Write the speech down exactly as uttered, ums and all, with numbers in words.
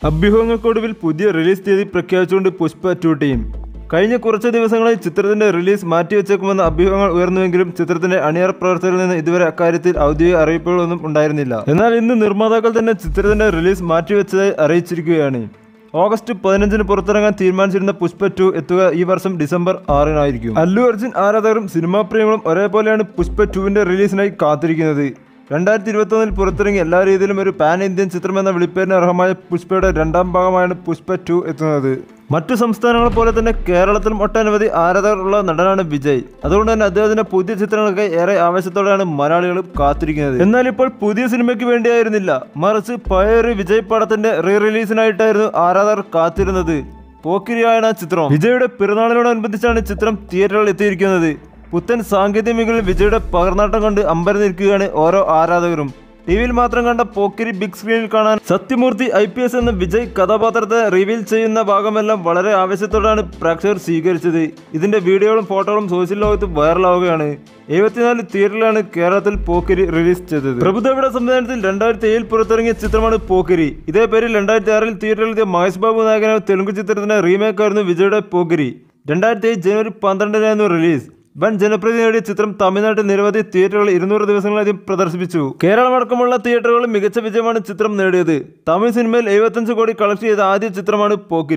അഭ്യൂഹങ്ങൾക്കൊടുവിൽ പുതിയ റിലീസ് തീയതി പ്രഖ്യാപിച്ചുകൊണ്ട് പുഷ്പ ടു ടീം. കഴിഞ്ഞ കുറച്ച് ദിവസങ്ങളായി ചിത്രത്തിന്റെ റിലീസ് മാറ്റിവെച്ചേക്കുമെന്ന അഭ്യൂഹങ്ങൾ ഉയർന്നുവെങ്കിലും ചിത്രത്തിന്റെ അണിയറ പ്രവർത്തകരിൽ നിന്ന് ഇതുവരെ അക്കാര്യത്തിൽ ഔദ്യോഗിക അറിയിപ്പുകളൊന്നും ഉണ്ടായിരുന്നില്ല. എന്നാൽ ഇന്ന് നിർമ്മാതാക്കൾ തന്നെ ചിത്രത്തിന്റെ റിലീസ് മാറ്റിവെച്ചതായി അറിയിച്ചിരിക്കുകയാണ്. ഓഗസ്റ്റ് പതിനഞ്ചിന് പുറത്തിറങ്ങാൻ തീരുമാനിച്ചിരുന്ന പുഷ്പ ടു എത്തുക ഈ വർഷം ഡിസംബർ ആറിനായിരിക്കും. അല്ലു അർജുൻ ആരാധകരും സിനിമാ പ്രേമികളും ഒരേപോലെയാണ് പുഷ്പ ടുവിന്റെ റിലീസിനായി കാത്തിരിക്കുന്നത്. രണ്ടായിരത്തി ഇരുപത്തി ഒന്നിൽ പുറത്തിറങ്ങി എല്ലാ രീതിയിലും ഒരു പാൻ ഇന്ത്യൻ ചിത്രം എന്ന വിളിപ്പേരിന് അർഹമായ പുഷ്പയുടെ രണ്ടാം ഭാഗമായാണ് പുഷ്പ ടു എത്തുന്നത്. മറ്റു സംസ്ഥാനങ്ങളെ പോലെ തന്നെ കേരളത്തിലും ഒട്ടനവധി ആരാധകർ ഉള്ള നടനാണ് വിജയ്. അതുകൊണ്ട് തന്നെ അദ്ദേഹത്തിന്റെ പുതിയ ചിത്രങ്ങളൊക്കെ ഏറെ ആവേശത്തോടെയാണ് മലയാളികളും കാത്തിരിക്കുന്നത്. എന്നാൽ ഇപ്പോൾ പുതിയ സിനിമയ്ക്ക് വേണ്ടിയായിരുന്നില്ല, മറിച്ച് പഴയൊരു വിജയ് പടത്തിന്റെ റീ റിലീസിനായിട്ടായിരുന്നു ആരാധകർ കാത്തിരുന്നത്. പോക്കിരിയാണ് ചിത്രം. വിജയുടെ പിറന്നാളിനോടനുബന്ധിച്ചാണ് ചിത്രം തിയേറ്ററുകളിൽ എത്തിയിരിക്കുന്നത്. പുത്തൻ സാങ്കേതിക മികവിൽ വിജയുടെ പകർന്നാട്ടം കണ്ട് അമ്പരന്നിരിക്കുകയാണ് ഓരോ ആരാധകരും. ടി വിയിൽ മാത്രം കണ്ട പോക്കിരി ബിഗ് സ്ക്രീനിൽ കാണാൻ സത്യമൂർത്തി ഐ പി എസ് എന്ന വിജയ് കഥാപാത്രത്തെ റിവീൽ ചെയ്യുന്ന ഭാഗമെല്ലാം വളരെ ആവേശത്തോടെയാണ് പ്രേക്ഷകർ സ്വീകരിച്ചത്. ഇതിന്റെ വീഡിയോകളും ഫോട്ടോകളും സോഷ്യൽ ലോകത്ത് വൈറലാവുകയാണ്. എഴുപത്തിനാല് തിയേറ്ററിലാണ് കേരളത്തിൽ പോക്കിരി റിലീസ് ചെയ്തത്. പ്രഭുദേവയുടെ സംവിധാനത്തിൽ രണ്ടായിരത്തി ഏഴിൽ പുറത്തിറങ്ങിയ ചിത്രമാണ് പോക്കിരി. ഇതേ പേരിൽ രണ്ടായിരത്തി ആറിൽ തിയേറ്ററിലെത്തിയ മഹേഷ് ബാബു നായകനായ തെലുങ്ക് ചിത്രത്തിന്റെ റീമേക്ക് ആയിരുന്നു വിജയുടെ പോക്കിരി. രണ്ടായിരത്തി ഏഴ് ജനുവരി പന്ത്രണ്ടിനായിരുന്നു റിലീസ്. വൻ ജനപ്രീതി നേടിയ ചിത്രം തമിഴ്നാട്ടിൽ നിരവധി തിയേറ്ററുകളിൽ ഇരുന്നൂറ് ദിവസങ്ങളാദ്യം പ്രദർശിപ്പിച്ചു. കേരളമടക്കമുള്ള തിയേറ്ററുകളിൽ മികച്ച വിജയമാണ് ചിത്രം നേടിയത്. തമിഴ് സിനിമയിൽ എഴുപത്തഞ്ച് കോടി കളക്ട് ചെയ്ത ആദ്യ ചിത്രമാണ് പോക്കിരി.